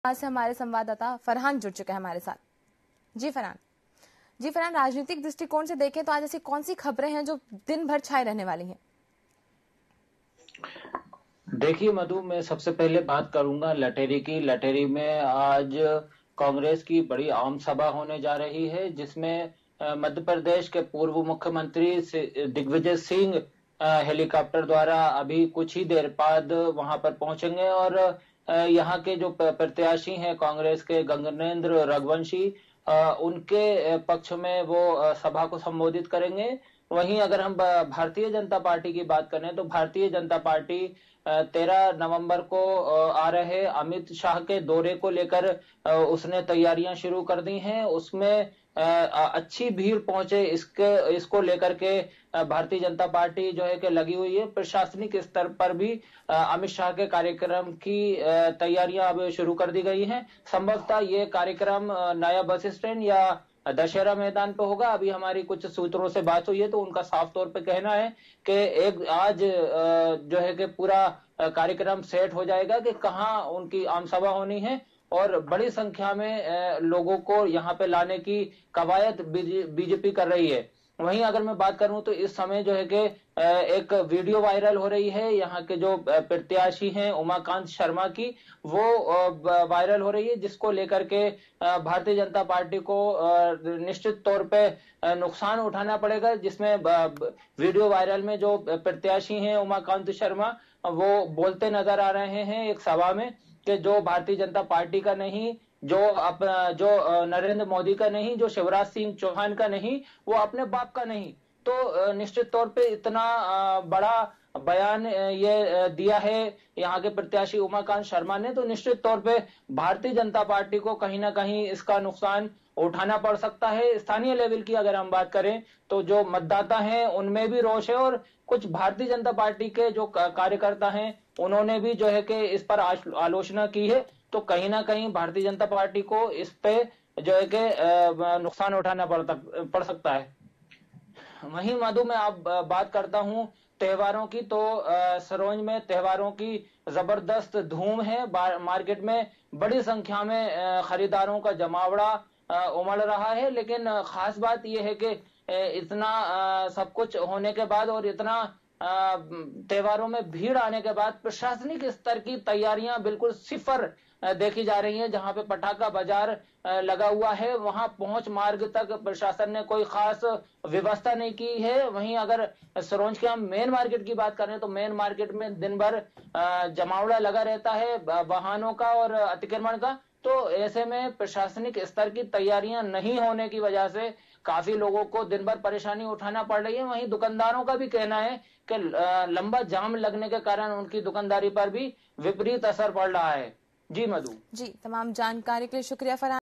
आज से हमारे संवाददाता फरहान जुड़ चुके हैं हमारे साथ। जी फरहान, राजनीतिक दृष्टिकोण से देखें तो आज ऐसी कौन सी खबरें हैं जो दिन भर छाए रहने वाली हैं? देखिए मधु, मैं सबसे पहले बात करूंगा लटेरी की। लटेरी में आज कांग्रेस की बड़ी आम सभा होने जा रही है, जिसमें मध्य प्रदेश के पूर्व मुख्यमंत्री दिग्विजय सिंह हेलीकॉप्टर द्वारा अभी कुछ ही देर बाद वहां पर पहुंचेंगे और यहाँ के जो प्रत्याशी हैं कांग्रेस के गगनेंद्र रघुवंशी, उनके पक्ष में वो सभा को संबोधित करेंगे। वहीं अगर हम भारतीय जनता पार्टी की बात करें तो भारतीय जनता पार्टी 13 नवंबर को आ रहे अमित शाह के दौरे को लेकर उसने तैयारियां शुरू कर दी हैं। उसमें अच्छी भीड़ पहुंचे इसको लेकर के भारतीय जनता पार्टी जो है कि लगी हुई है। प्रशासनिक स्तर पर भी अमित शाह के कार्यक्रम की तैयारियां अब शुरू कर दी गई हैं। संभवतः ये कार्यक्रम नया बस स्टैंड या दशहरा मैदान पे होगा। अभी हमारी कुछ सूत्रों से बात हुई है तो उनका साफ तौर पे कहना है कि एक आज जो है कि पूरा कार्यक्रम सेट हो जाएगा कि कहाँ उनकी आम सभा होनी है और बड़ी संख्या में लोगों को यहाँ पे लाने की कवायद बीजेपी कर रही है। वहीं अगर मैं बात करूं तो इस समय जो है कि एक वीडियो वायरल हो रही है यहाँ के जो प्रत्याशी हैं उमाकांत शर्मा की, वो वायरल हो रही है, जिसको लेकर के भारतीय जनता पार्टी को निश्चित तौर पे नुकसान उठाना पड़ेगा। जिसमें वीडियो वायरल में जो प्रत्याशी हैं उमाकांत शर्मा, वो बोलते नजर आ रहे हैं एक सभा में कि जो भारतीय जनता पार्टी का नहीं, जो नरेंद्र मोदी का नहीं, जो शिवराज सिंह चौहान का नहीं, वो अपने बाप का नहीं। तो निश्चित तौर पे इतना बड़ा बयान ये दिया है यहाँ के प्रत्याशी उमाकांत शर्मा ने, तो निश्चित तौर पे भारतीय जनता पार्टी को कहीं ना कहीं इसका नुकसान उठाना पड़ सकता है। स्थानीय लेवल की अगर हम बात करें तो जो मतदाता हैं उनमें भी रोष है और कुछ भारतीय जनता पार्टी के जो कार्यकर्ता हैं उन्होंने भी जो है कि इस पर आलोचना की है। तो कहीं ना कहीं भारतीय जनता पार्टी को इस पे जो है कि नुकसान उठाना पड़ सकता है। वहीं मधु में आप बात करता हूं त्योहारों की, तो सरोंज में त्योहारों की जबरदस्त धूम है। मार्केट में बड़ी संख्या में खरीदारों का जमावड़ा उमड़ रहा है। लेकिन खास बात यह है कि इतना सब कुछ होने के बाद और इतना त्योहारों में भीड़ आने के बाद प्रशासनिक स्तर की तैयारियां बिल्कुल सिफर देखी जा रही हैं। जहां पे पटाखा बाजार लगा हुआ है, वहां पहुंच मार्ग तक प्रशासन ने कोई खास व्यवस्था नहीं की है। वहीं अगर सरोंज के हम मेन मार्केट की बात करें तो मेन मार्केट में दिन भर जमावड़ा लगा रहता है वाहनों का और अतिक्रमण का। तो ऐसे में प्रशासनिक स्तर की तैयारियां नहीं होने की वजह से काफी लोगों को दिन भर परेशानी उठाना पड़ रही है। वहीं दुकानदारों का भी कहना है कि लंबा जाम लगने के कारण उनकी दुकानदारी पर भी विपरीत असर पड़ रहा है। जी मधु। जी, तमाम जानकारी के लिए शुक्रिया फरहान।